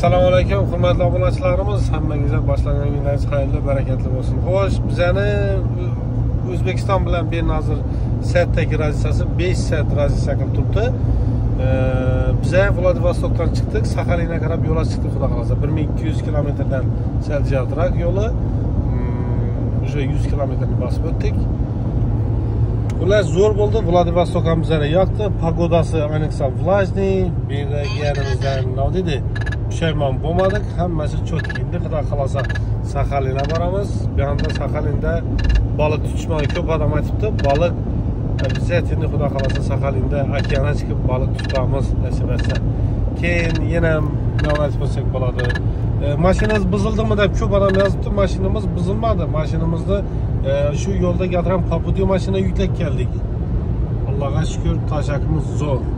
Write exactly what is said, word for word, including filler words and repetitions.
Assalomu alaykum, hurmatli obunachilarimiz. Hammangizga boshlagan kuningiz xayrli, barakatli bo'lsin. Xo'sh, bizani O'zbekiston bilan Benazir Saidagi raziyasi besh soat raziya qilib turibdi. Biz Vladivostokdan chiqdik, Saxalinga qarab yo'l chiqdik, xudo xolasa. bir ming ikki yuz kilometrdan sal jiyatroq yo'li. O'sha yuz kilometrni bosib o'tdik. Ular zo'r bo'ldi. Vladivostok ham bizga yoqdi. Pagodasi ayniqsa влажный, bu yerimizdan nima deydi? Pushaymon bo'lmadik. Hammasi cho'tki. Endi xudo xolasa Saxalinga boramiz. Bu yerda Saxalinda baliq tutishmoqni ko'p odam aytibdi. Baliq biz endi xudo xolasa Saxalinda okeanga chiqib baliq tutamiz, nasib etsa. Keyin yana nima aytib bo'lsak bo'ladi. Mashinamiz buzildimi deb ko'p odam yozibdi. Mashinamiz buzilmadi. Mashinamizni shu yo'lda gadiram Papudiyo mashina yuklab keldik. Allohga shukr, toshakimiz zo'r.